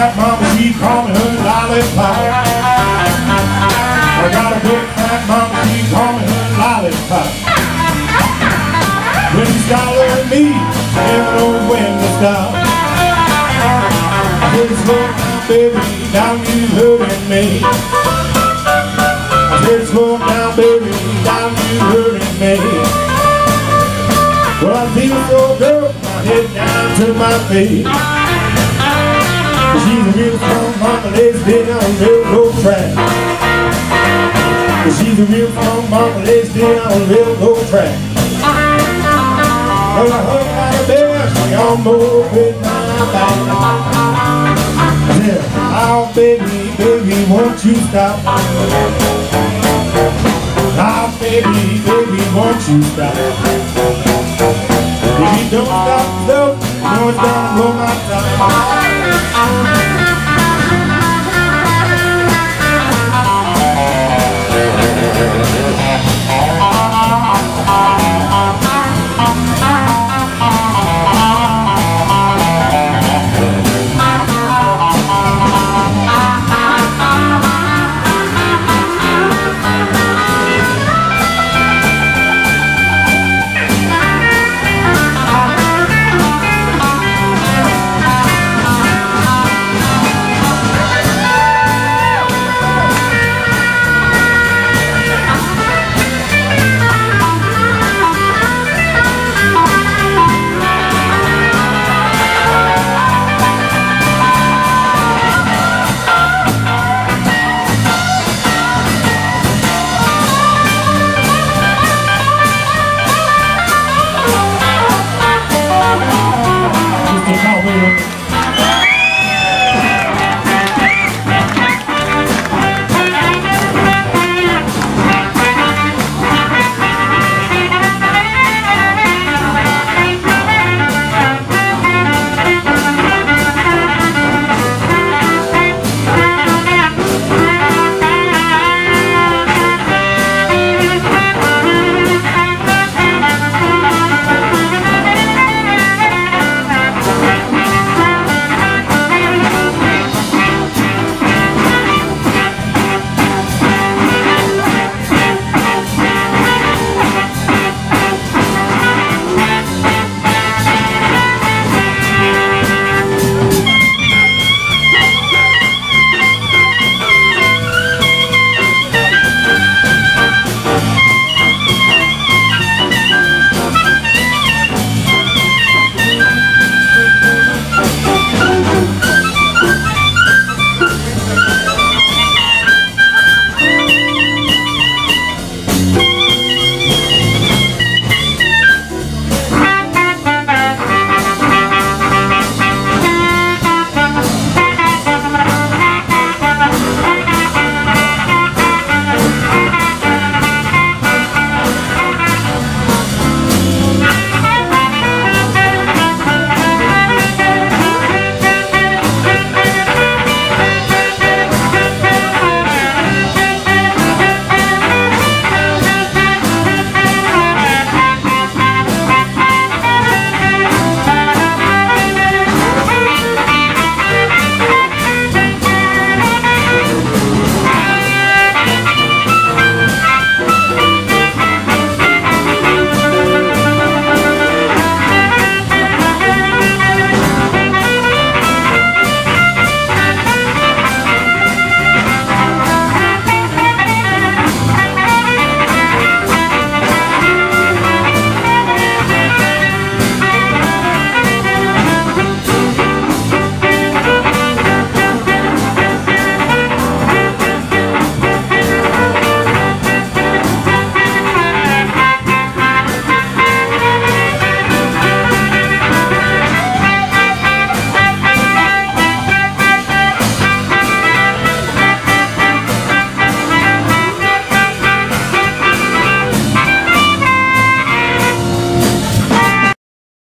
fat mama, she call me her lollipop. I got a big fat mama, she call me her lollipop. When she's collaring me, she never knows when to stop. I said, slow down, baby, now you hurting me. I said, slow down, baby, now you hurting me. Well, I feel so good, my head down to my feet. She's a real strong mama, let's stay on a railroad track. She's a real strong mama, let's stay on a railroad track. Well, I hung like a bear, she almost bit my back. Yeah, oh baby, baby, won't you stop? Oh baby, baby, won't you stop? If you don't stop, no, no, it's gonna blow my top.